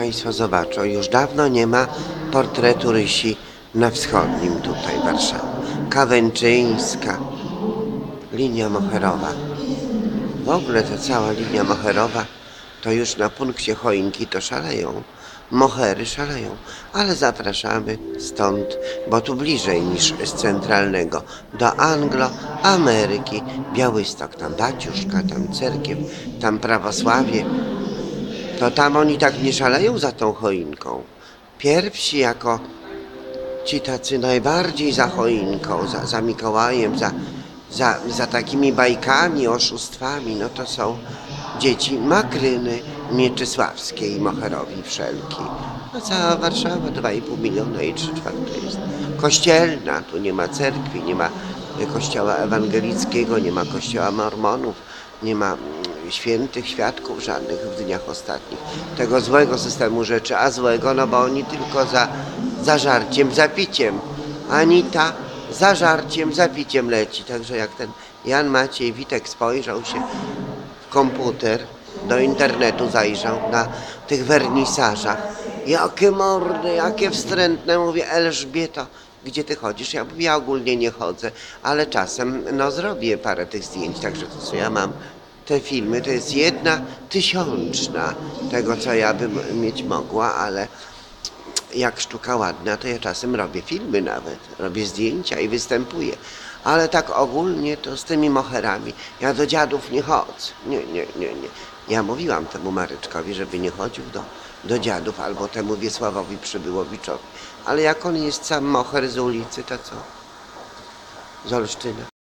Państwo zobaczą, już dawno nie ma portretu Rysi na wschodnim tutaj Warszawie. Kawęczyńska, linia moherowa. W ogóle ta cała linia moherowa to już na punkcie choinki to szaleją. Mohery szaleją, ale zapraszamy stąd, bo tu bliżej niż z centralnego, do Anglo-Ameryki. Białystok, tam baciuszka, tam cerkiew, tam prawosławie. To tam oni tak nie szaleją za tą choinką. Pierwsi jako ci tacy najbardziej za choinką, za Mikołajem, za takimi bajkami, oszustwami, no to są dzieci Makryny Mieczysławskiej, Moherowi Wszelki. No cała Warszawa, 2,5 miliona i 3/4 jest kościelna, tu nie ma cerkwi, nie ma kościoła ewangelickiego, nie ma kościoła mormonów, nie ma świętych świadków żadnych w dniach ostatnich. Tego złego systemu rzeczy, a złego, no bo oni tylko za żarciem, za piciem. Anita za żarciem, za piciem leci. Także jak ten Jan Maciej Witek spojrzał się w komputer, do internetu zajrzał na tych wernisażach. Jakie mordy, jakie wstrętne. Mówię, Elżbieto, gdzie ty chodzisz? Ja mówię, ja ogólnie nie chodzę, ale czasem no zrobię parę tych zdjęć. Także to, co ja mam, te filmy, to jest 1/1000 tego, co ja bym mieć mogła, ale jak sztuka ładna, to ja czasem robię filmy nawet, robię zdjęcia i występuję. Ale tak ogólnie to z tymi moherami, ja do dziadów nie chodzę. Nie. Ja mówiłam temu Maryczkowi, żeby nie chodził do dziadów, albo temu Wiesławowi Przybyłowiczowi. Ale jak on jest sam moher z ulicy, to co? Z Olsztyna.